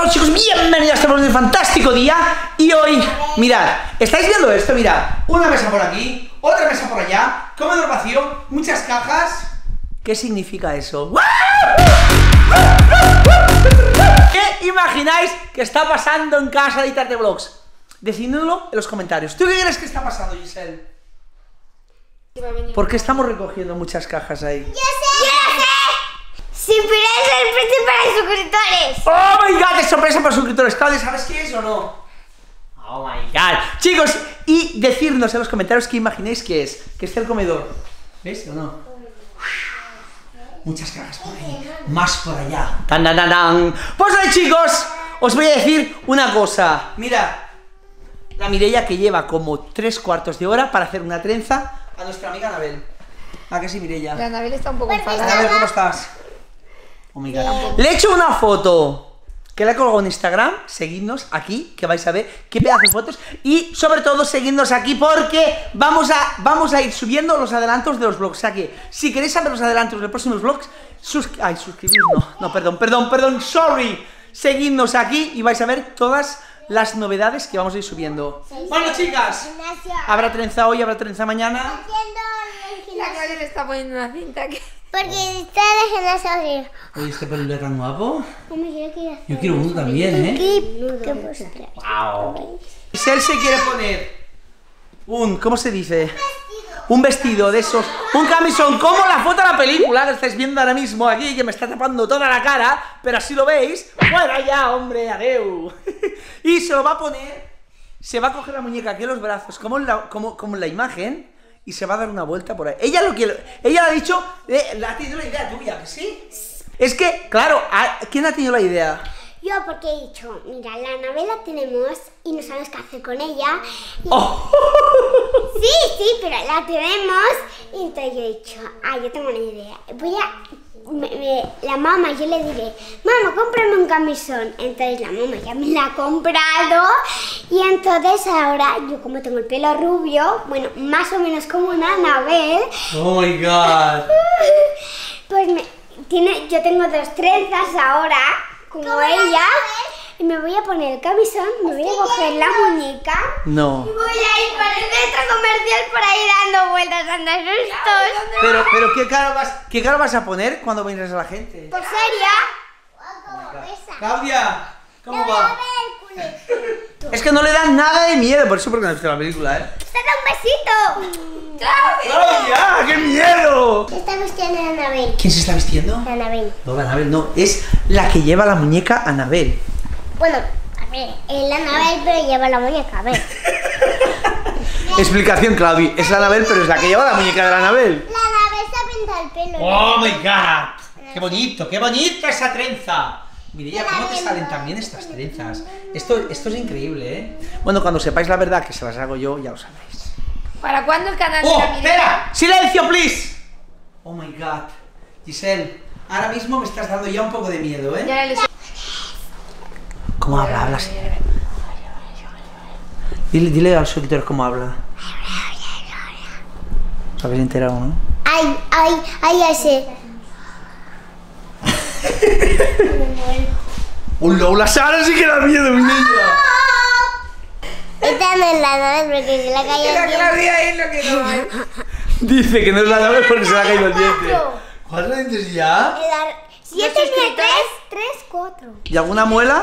Hola chicos, bienvenidos a este fantástico día. Y hoy, mirad, ¿estáis viendo esto? Mirad, una mesa por aquí, otra mesa por allá, comedor vacío, muchas cajas. ¿Qué significa eso? ¿Qué imagináis que está pasando en casa de Itarte Vlogs? Decídmelo en los comentarios. ¿Tú qué crees que está pasando, Giselle? ¿Por qué estamos recogiendo muchas cajas ahí? ¡Yo sé! ¡Sorpresa para los suscriptores! ¡Oh my god! ¡Es sorpresa para los suscriptores! Claudia, ¿sabes qué es o no? ¡Oh my god! Chicos, y decirnos en los comentarios qué imagináis que es. Que esté el comedor. ¿Veis o no? Muchas cajas por ahí, más por allá. ¡Tan, tan, tan, tan! Pues hoy, chicos, os voy a decir una cosa. Mira, la Mireia que lleva como 3/4 de hora para hacer una trenza a nuestra amiga Anabel. ¿A que sí, Mireia? La Anabel está un poco enfadada. Anabel, ¿cómo estás? Oh my god. Le he hecho una foto que la he colgado en Instagram. Seguidnos aquí, que vais a ver qué pedazo de fotos. Y sobre todo, seguidnos aquí porque vamos a ir subiendo los adelantos de los vlogs. O sea que, si queréis saber los adelantos de los próximos vlogs, suscribiros, perdón, sorry. Seguidnos aquí y vais a ver todas las novedades que vamos a ir subiendo. Bueno, chicas, habrá trenza hoy, habrá trenza mañana. La Claudia le está poniendo una cinta que... Porque está dejando salir. Oye, este pelo tan guapo. Yo quiero uno también, ¿eh? ¿Qué postre? Wow. Giselle se quiere poner un, ¿cómo se dice? Un vestido de esos, un camisón, como la foto de la película que estáis viendo ahora mismo aquí, que me está tapando toda la cara, pero así lo veis. ¡Fuera ya, hombre! ¡Adeu! Y se lo va a poner, se va a coger la muñeca aquí en los brazos, como en la imagen, y se va a dar una vuelta por ahí. Ella le ha dicho, ha tenido la idea tuya, ¿sí? Es que, claro, ¿quién ha tenido la idea? Yo, porque he dicho, mira, la Anabel la tenemos y no sabemos qué hacer con ella. Y... Oh. Sí, pero la tenemos. Y entonces yo he dicho, yo tengo una idea. La mamá, yo le diré, mamá, cómprame un camisón. Entonces la mamá ya me la ha comprado. Y entonces ahora, yo como tengo el pelo rubio, bueno, más o menos como una Anabel. Oh my god. Pues yo tengo 2 trenzas ahora, como ella. Y me voy a poner el camisón, me voy a coger la muñeca. No. Y voy a ir por el centro comercial por ahí dando vueltas, dando sustos. Pero ¿qué cara vas a poner cuando vengas a la gente? ¿Por seria? Claudia, ¿cómo va? Es que no le dan nada de miedo, por eso porque no has visto la película, ¿eh? ¡Dale un besito! ¡Claudia! ¡Qué miedo! Está vistiendo a Anabel. ¿Quién se está vistiendo? Anabel. No, Anabel no, es la que lleva la muñeca Anabel. Bueno, a ver, es la Anabel pero lleva la muñeca, a ver. Explicación, Claudia, es la Anabel pero es la que lleva la muñeca de la Anabel. La Anabel se ha pintado el pelo. ¡Oh my god! ¡Qué bonita esa trenza! Mireia, ¿cómo te salen también estas trenzas? Esto es increíble, ¿eh? Bueno, cuando sepáis la verdad que se las hago yo, ya lo sabréis. ¿Para cuándo el canal de ¡Oh, la Mireia? espera! ¡Silencio, please! Oh my god. Giselle, ahora mismo me estás dando ya un poco de miedo, ¿eh? Ya le... ¿Cómo habla? Habla así. Dile a los suscriptores cómo habla. ¿Os habéis enterado, no? Ay, ese. ¡Hola, Sara sí que da miedo, mi niña! Esta no es la Anabel porque se la cayó el La diente. Claudia es lo que no es. Dice que no es la Anabel porque se le ha caído el diente. ¿4 dientes ya? 7, 3, 4. ¿Y alguna muela?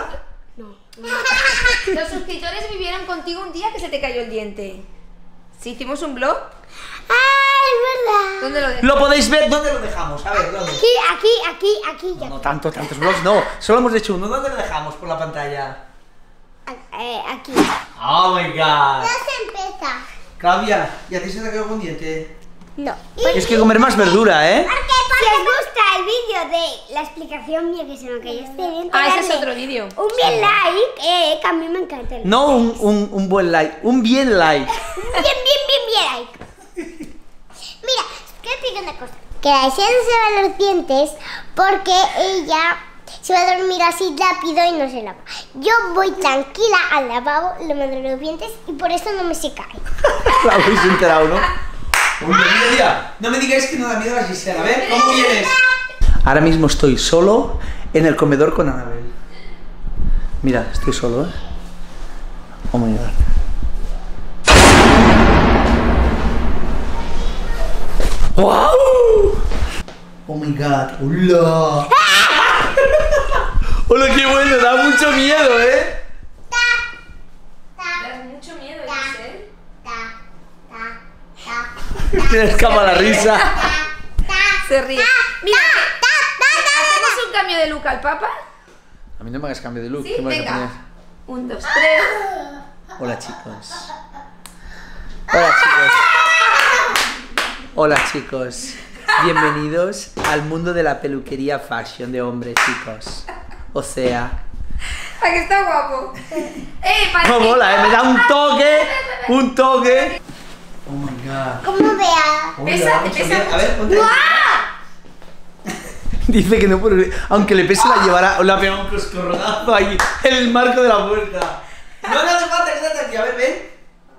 Los suscriptores vivieron contigo un día que se te cayó el diente. ¿Sí hicimos un vlog? Es verdad. ¿Dónde lo dejas? ¿Lo podéis ver? ¿Dónde lo dejamos? A ver, ¿dónde? Aquí. No, tantos vlogs no. Solo hemos hecho uno. ¿Dónde lo dejamos por la pantalla? Aquí. Oh my god. Ya se empieza. Claudia, ¿y a ti se te ha caído algún diente? No. Tienes que comer más verdura, ¿eh? Si os gusta el vídeo de la explicación mía que se me cayó este diente, Ese es darle otro vídeo. un bien like, que a mí me encanta el No un buen like, un bien like. bien like. Mira, quiero decir una cosa. Que la Aisha no se lava los dientes porque ella se va a dormir así rápido y no se lava. Yo voy tranquila al lavabo, le mando los dientes y por eso no me se cae. Lo habéis enterado, ¿no? No me digáis que no da miedo a Giselle. A ver, ¿cómo vienes? Ahora mismo estoy solo en el comedor con Anabel. Mira, estoy solo, ¿eh? Oh my god. ¡Wow! Oh my god. ¡Hola! ¡Hola, qué bueno! Da mucho miedo, ¿eh? Da mucho miedo, Giselle. Se le escapa la risa. Se ríe. Mira, ¿hacemos un cambio de look al Papa? A mí no me hagas cambio de look. Sí, ¿Qué me vas a poner? venga. 1, 2, 3. Hola, chicos. Hola, chicos. Hola, chicos. Bienvenidos al mundo de la peluquería fashion de hombres, chicos. O sea... ¿A que está guapo? Parece... No mola, ¿eh? Me da un toque. Un toque. Oh my god. ¿Cómo vea? Pesa, te pesa A ver, ponte. ¡Guau! Dice que no puede... Aunque le pese la llevará... Le ha pegado un coscorronazo ahí en el marco de la puerta. No le hace falta, quédate aquí. A ver, ven.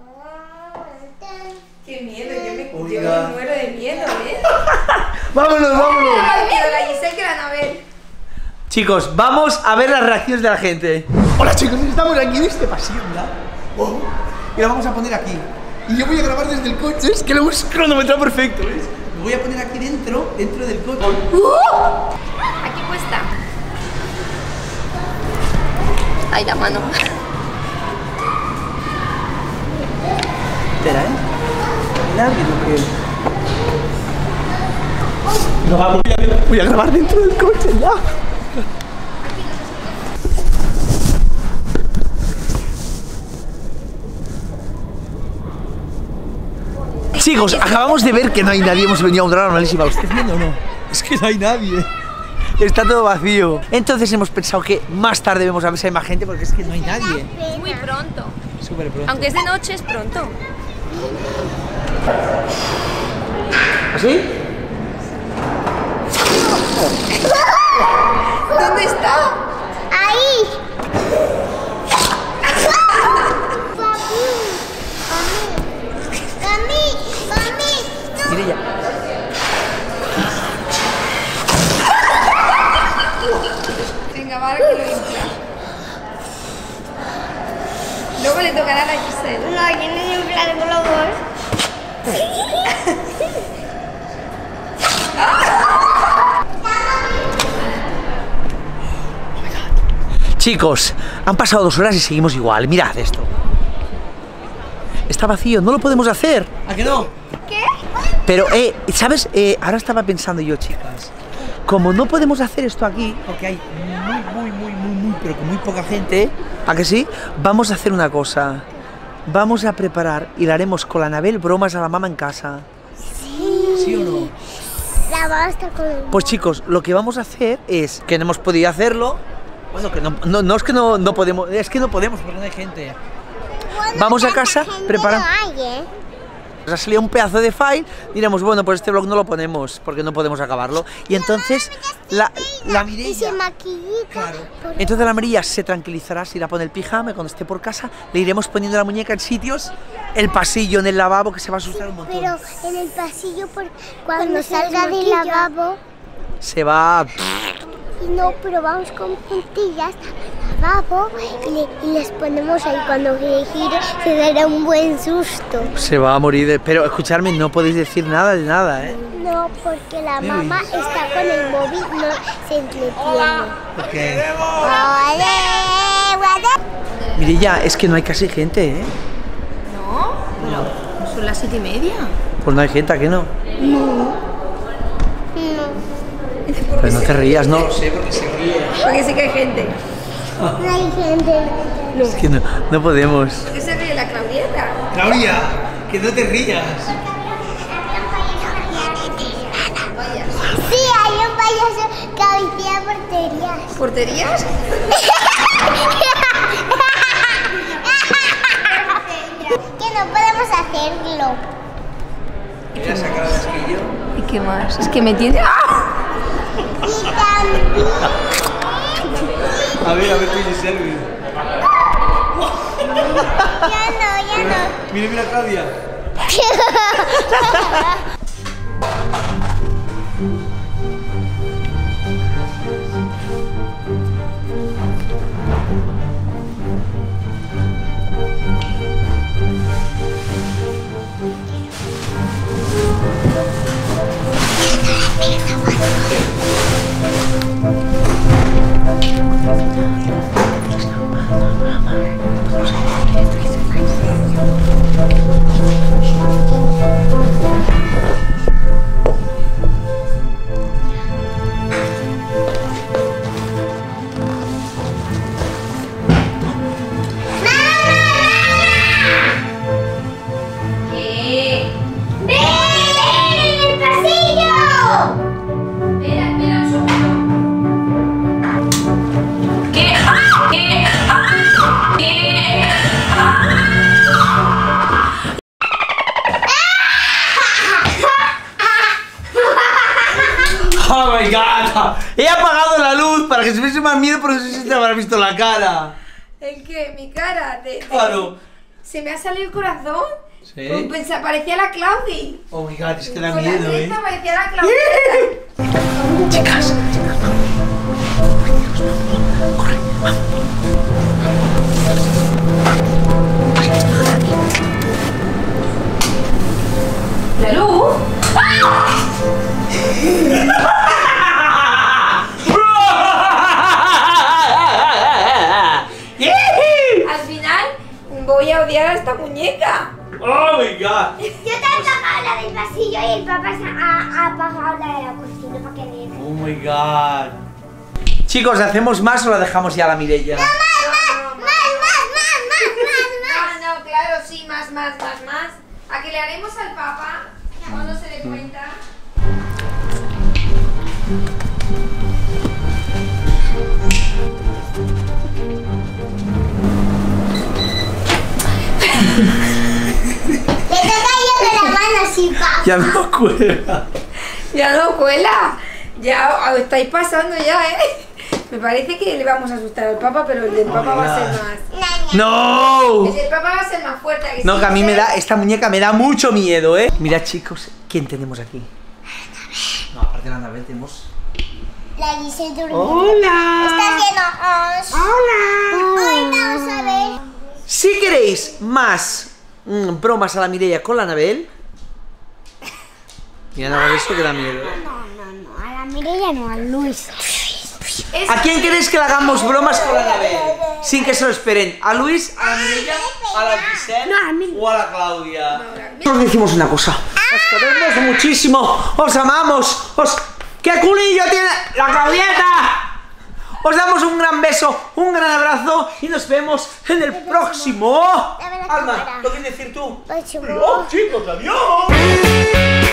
Qué miedo, yo me Oiga. muero de miedo, ¿eh? Vámonos, vámonos. Ay, miedo, la Giselle que la van a ver. Chicos, vamos a ver las reacciones de la gente. Hola, chicos, estamos aquí en este pasillo, ¿verdad? Oh, y la vamos a poner aquí. Y yo voy a grabar desde el coche. Es que lo hemos cronometrado perfecto, ¿ves? Lo voy a poner aquí dentro del coche. Aquí puesta. Ay, la mano. Espera, ¿eh? Nadie lo que... No, voy a grabar dentro del coche, ya. Chicos, acabamos de ver que no hay nadie. Hemos venido a un drama malísima. ¿Lo estáis viendo o no? Es que no hay nadie. Está todo vacío. Entonces hemos pensado que más tarde vemos a ver si hay más gente, porque es que no hay nadie. Es muy pronto. Súper pronto. Aunque es de noche, es pronto. ¿Así? ¿Dónde está? Ahí. Mire ya. Venga, va, que lo infla. Luego le tocará a la Giselle. No, yo no soy un plan globos. Chicos, han pasado 2 horas y seguimos igual. Mirad esto. Está vacío, no lo podemos hacer. ¿A que no? ¿Qué? Pero, ¿sabes? Ahora estaba pensando yo, chicas. Como no podemos hacer esto aquí, porque hay pero con muy poca gente, ¿a que sí? Vamos a hacer una cosa. Vamos a preparar y le haremos con la Anabel bromas a la mamá en casa. Sí. ¿Sí o no? La mamá está con el... Pues chicos, lo que vamos a hacer es que no hemos podido hacerlo. Bueno, que no es que no podemos, es que no podemos porque no hay gente. Bueno, Vamos a tanta casa, gente prepara. No hay, ¿eh? Nos ha salido un pedazo de file, diremos, bueno, pues este vlog no lo ponemos porque no podemos acabarlo. Y entonces la Y se Mireia, maquillita. claro, por- entonces la Mireia se tranquilizará, se irá a poner el pijama y cuando esté por casa le iremos poniendo la muñeca en sitios, el pasillo, en el lavabo, que se va a asustar un montón. Pero en el pasillo, cuando salga del lavabo, Se va... no, pero vamos con puntillas al lavabo y les ponemos ahí. Cuando gire se dará un buen susto. Se va a morir de... Pero escuchadme, no podéis decir nada de nada, ¿eh? No, porque la mamá está con el móvil, no se entretiene. Porque... ¡Ole! Mireia, es que no hay casi gente, ¿eh? No, pero son las 7:30. Pues no hay gente, ¿a qué no? No. Pero no te rías, no lo sé, porque se ríe. Porque sí que hay gente. No hay gente. Es que no podemos. ¿Por qué se ríe la Claudieta? Claudia, que no te rías. Sí, hay un payaso que habita porterías. ¿Porterías? Que no podemos hacerlo. Mira esa cara de asquillo. ¿Y qué más? Es que me tiene... ¡Ah! Y también. A ver, tú Giselle. Ya no. Mira, Claudia. Oh my god. He apagado la luz para que se viese más miedo, pero no sé si te habrá visto la cara. ¿El qué? Mi cara. Claro. ¿Se me ha salido el corazón? Sí. Pues parecía la Claudi. Oh my god, es que da Con miedo, la cresta parecía la Claudi. Chicas, corre, vamos. ¿La luz? Al final voy a odiar a esta muñeca. Oh my god. Yo te he apagado la del pasillo y el papá ha apagado la de la cocina para que veas. Oh my god. Chicos, ¿hacemos más o la dejamos ya a la Mireia? No, claro, sí, más. ¿A que le haremos al papá cuando se dé cuenta? Le está cayendo la mano así, papá. Ya no cuela. Ya no cuela. Ya os estáis pasando ya, ¿eh? Me parece que le vamos a asustar al papá, pero el del papá va a ser más... ¡No! El del papá va a ser más fuerte. ¿A que No, sí? que a mí me da, esta muñeca me da mucho miedo, ¿eh? Mirad, chicos, ¿quién tenemos aquí? No, aparte de la Anabel tenemos... La Giselle durmiendo. ¡Hola! Está haciendo os. Hola. Hoy vamos a ver. Si queréis más bromas a la Mireia con la Anabel... Mira, Anabel, esto que da miedo, ¿eh? No. A la Mireia no, a Luis. ¿A quién queréis que le hagamos bromas con la Anabel? Sin que se lo esperen. ¿A Luis, a la Mireia, a la Giselle No, a mí. o a la Claudia? Os decimos una cosa. Os queremos muchísimo. Os amamos. ¡Qué culillo tiene la Claudieta! Os damos un gran beso, un gran abrazo y nos vemos en el próximo. Dame la Alma, cámara. ¿lo quieres decir tú? Próximo. ¡Oh, chicos, adiós!